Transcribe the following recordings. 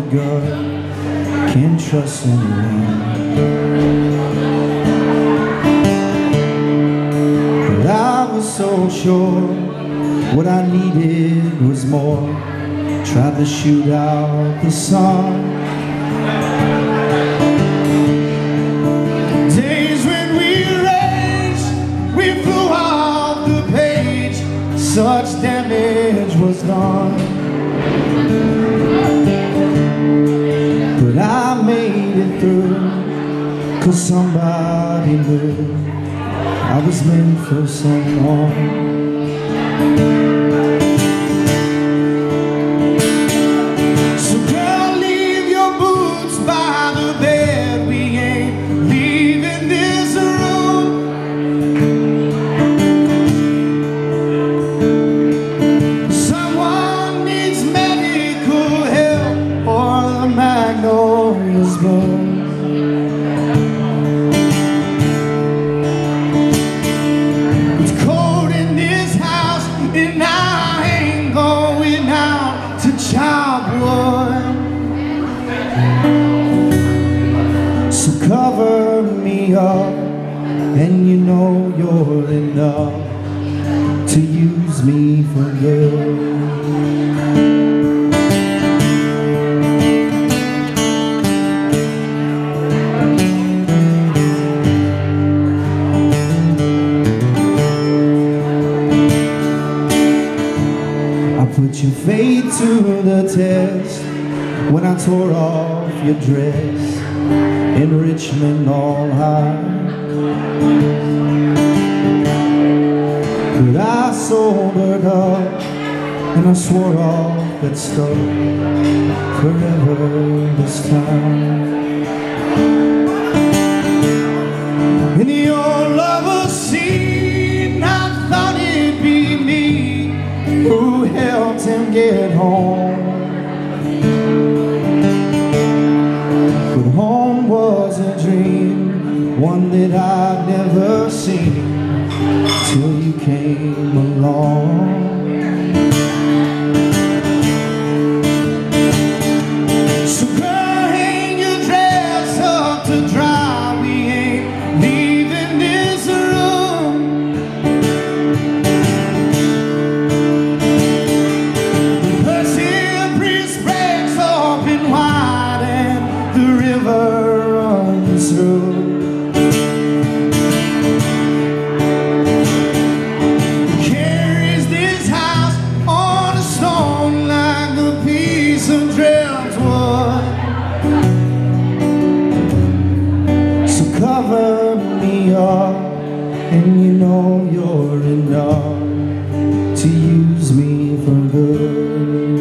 gut, can't trust anyone. But I was so sure what I needed was more. Tried to shoot out the sun. Days when we raged, we flew off the page. Such damage was done. But I made it through, 'cause somebody knew I was meant for someone. So girl, leave your boots by the bed. We ain't leaving this room. Someone needs medical help, or the magnolias bloom. And I ain't going out to chop wood. So cover me up, and you know you're enough to use me for good. Put your faith to the test when I tore off your dress in Richmond all high. But I sobered up and I swore off that stuff forever this time. In your lover's scene, I thought it'd be me who helped him get home. But home was a dream, one that I'd never seen till you came along. So girl, hang your dress up to dry. We ain't leaving this room. Runs through. Carries this house on a stone like a piece of dreamt wood. So cover me up, and you know you're enough to use me for good.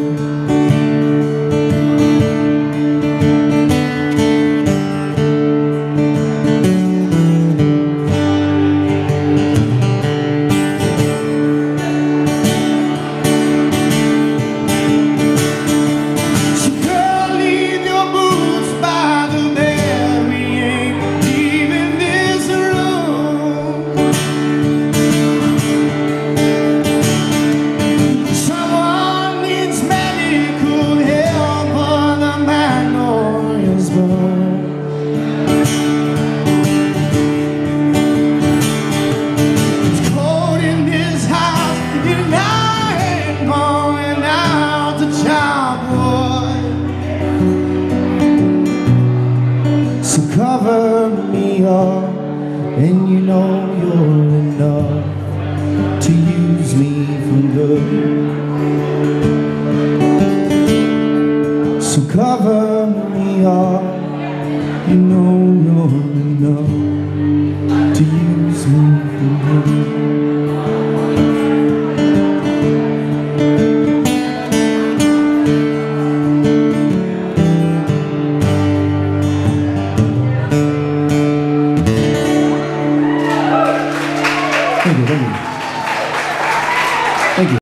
Cover me up, and you know you're enough to use me for good. So cover me up, you know you're enough to use me for good.